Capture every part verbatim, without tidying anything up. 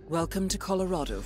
Welcome to Colorado.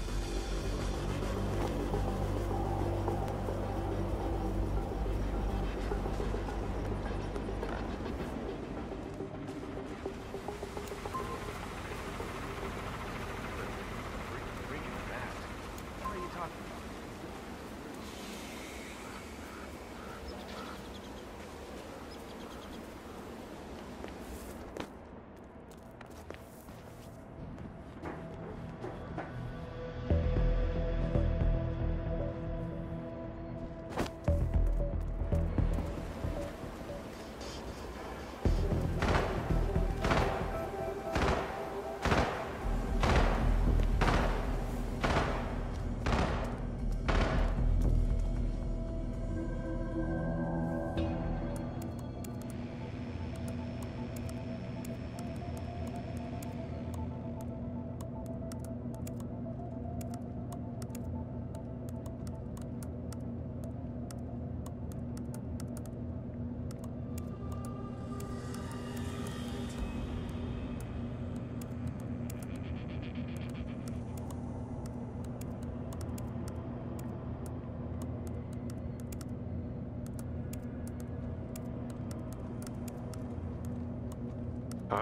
Huh?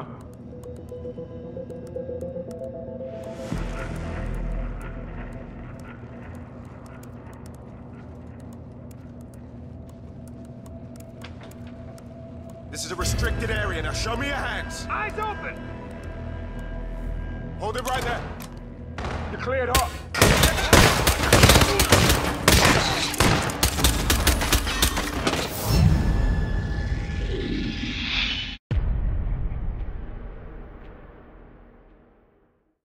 This is a restricted area. Now show me your hands. Eyes open! Hold it right there. You're cleared hot.